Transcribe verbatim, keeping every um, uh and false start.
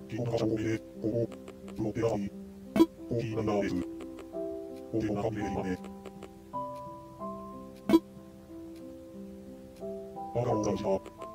銀河証明で、ここ、プロテラサイ、コーヒーライダーです。コーヒーの中身で今ね。あら、お疲れ様でした。